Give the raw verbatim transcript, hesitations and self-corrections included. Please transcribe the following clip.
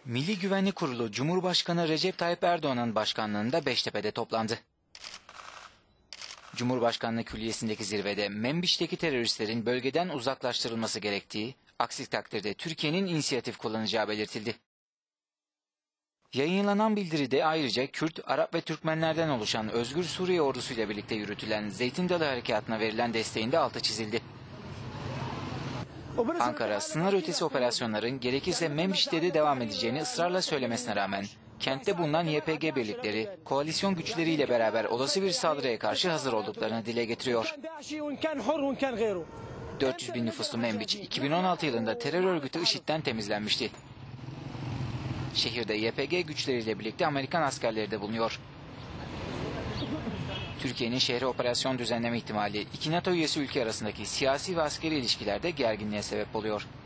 Milli Güvenlik Kurulu Cumhurbaşkanı Recep Tayyip Erdoğan'ın başkanlığında Beştepe'de toplandı. Cumhurbaşkanlığı Külliyesi'ndeki zirvede Menbiş'teki teröristlerin bölgeden uzaklaştırılması gerektiği, aksi takdirde Türkiye'nin inisiyatif kullanacağı belirtildi. Yayınlanan bildiride ayrıca Kürt, Arap ve Türkmenlerden oluşan Özgür Suriye ordusuyla birlikte yürütülen Zeytin Dalı Harekatı'na verilen desteğinde altı çizildi. Ankara, sınır ötesi operasyonların gerekirse Menbiş'te de devam edeceğini ısrarla söylemesine rağmen, kentte bulunan Y P G birlikleri, koalisyon güçleriyle beraber olası bir saldırıya karşı hazır olduklarını dile getiriyor. dört yüz bin nüfuslu Menbiç, iki bin on altı yılında terör örgütü IŞİD'den temizlenmişti. Şehirde Y P G güçleriyle birlikte Amerikan askerleri de bulunuyor. Türkiye'nin şehre operasyon düzenleme ihtimali iki NATO üyesi ülke arasındaki siyasi ve askeri ilişkilerde gerginliğe sebep oluyor.